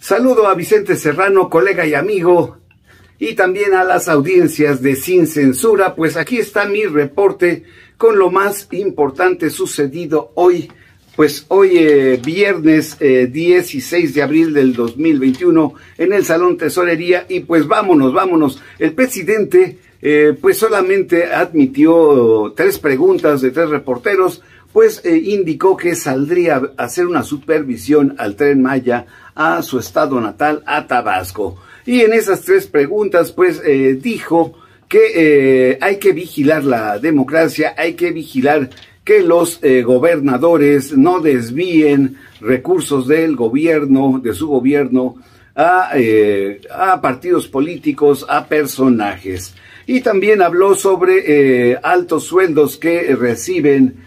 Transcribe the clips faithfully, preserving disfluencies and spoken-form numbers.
Saludo a Vicente Serrano, colega y amigo, y también a las audiencias de Sin Censura, pues aquí está mi reporte con lo más importante sucedido hoy, pues hoy eh, viernes eh, dieciséis de abril del dos mil veintiuno en el Salón Tesorería, y pues vámonos, vámonos. El presidente eh, pues solamente admitió tres preguntas de tres reporteros, pues eh, indicó que saldría a hacer una supervisión al Tren Maya a su estado natal, a Tabasco. Y en esas tres preguntas, pues eh, dijo que eh, hay que vigilar la democracia, hay que vigilar que los eh, gobernadores no desvíen recursos del gobierno, de su gobierno, a, eh, a partidos políticos, a personajes. Y también habló sobre eh, altos sueldos que reciben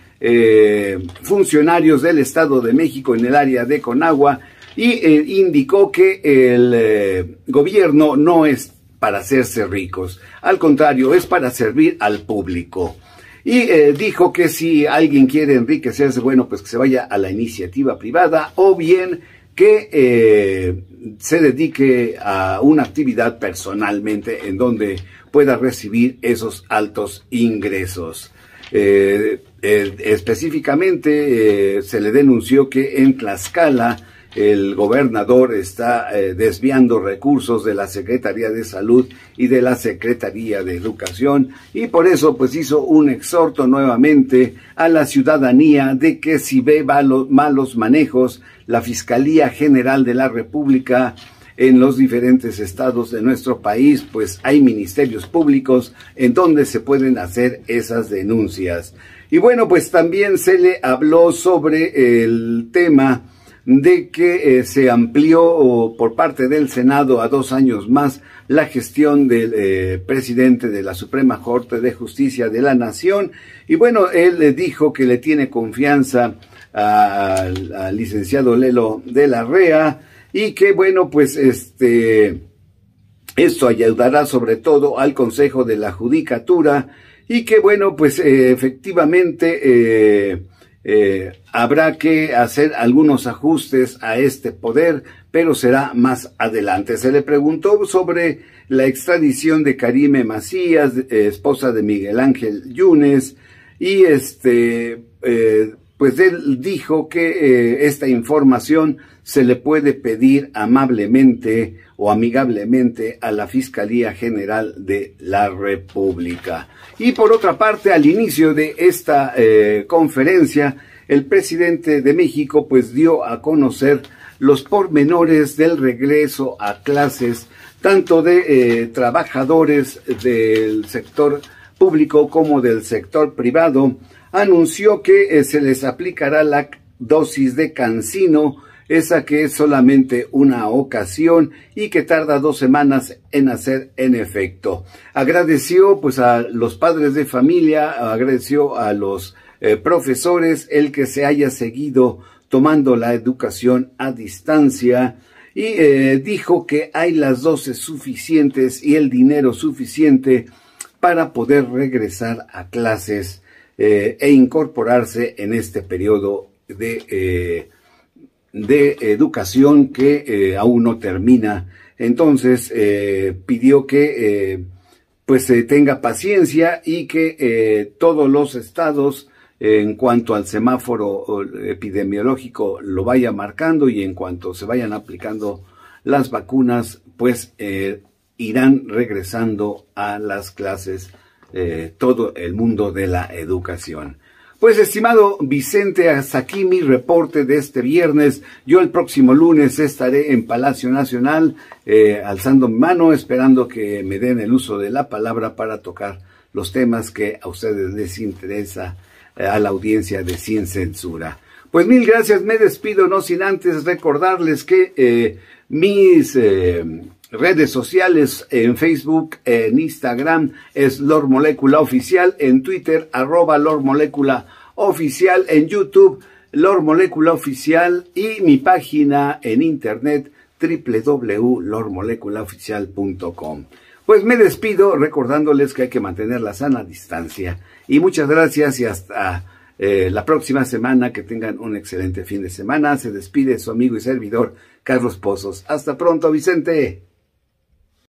eh, funcionarios del Estado de México en el área de Conagua, y eh, indicó que el eh, gobierno no es para hacerse ricos, al contrario, es para servir al público. Y eh, dijo que si alguien quiere enriquecerse, bueno, pues que se vaya a la iniciativa privada, o bien que eh, se dedique a una actividad personalmente en donde pueda recibir esos altos ingresos. Eh, eh, específicamente eh, se le denunció que en Tlaxcala el gobernador está eh, desviando recursos de la Secretaría de Salud y de la Secretaría de Educación, y por eso pues hizo un exhorto nuevamente a la ciudadanía de que si ve malos, malos manejos, la Fiscalía General de la República en los diferentes estados de nuestro país, pues hay ministerios públicos en donde se pueden hacer esas denuncias. Y bueno, pues también se le habló sobre el tema de que eh, se amplió oh, por parte del Senado a dos años más la gestión del eh, presidente de la Suprema Corte de Justicia de la Nación. Y bueno, él le dijo que le tiene confianza al, al licenciado Lelo de la Rea, y que bueno, pues este esto ayudará sobre todo al Consejo de la Judicatura, y que bueno, pues eh, efectivamente eh, Eh, habrá que hacer algunos ajustes a este poder, pero será más adelante. Se le preguntó sobre la extradición de Karime Macías, eh, esposa de Miguel Ángel Yunes, y este, eh, pues él dijo que eh, esta información se le puede pedir amablemente o amigablemente a la Fiscalía General de la República. Y por otra parte, al inicio de esta eh, conferencia, el presidente de México pues dio a conocer los pormenores del regreso a clases, tanto de eh, trabajadores del sector público como del sector privado. Anunció que eh, se les aplicará la dosis de Cancino, esa que es solamente una ocasión y que tarda dos semanas en hacer en efecto. Agradeció pues a los padres de familia, agradeció a los eh, profesores el que se haya seguido tomando la educación a distancia, y eh, dijo que hay las dosis suficientes y el dinero suficiente para poder regresar a clases eh, e incorporarse en este periodo de eh, de educación que eh, aún no termina. Entonces eh, pidió que eh, pues se eh, tenga paciencia, y que eh, todos los estados eh, en cuanto al semáforo epidemiológico lo vaya marcando, y en cuanto se vayan aplicando las vacunas pues eh, irán regresando a las clases eh, todo el mundo de la educación. Pues, estimado Vicente, hasta aquí mi reporte de este viernes. Yo el próximo lunes estaré en Palacio Nacional, eh, alzando mi mano, esperando que me den el uso de la palabra para tocar los temas que a ustedes les interesa, eh, a la audiencia de Sin Censura. Pues mil gracias, me despido, no sin antes recordarles que eh, mis eh, redes sociales en Facebook, en Instagram es Lord Molecula Oficial, en Twitter arroba Lord Molecula Oficial, en YouTube Lord Molecula Oficial, y mi página en internet w w w punto lord molecula oficial punto com. Pues me despido recordándoles que hay que mantener la sana distancia, y muchas gracias y hasta eh, la próxima semana. Que tengan un excelente fin de semana. Se despide su amigo y servidor Carlos Pozos. Hasta pronto, Vicente.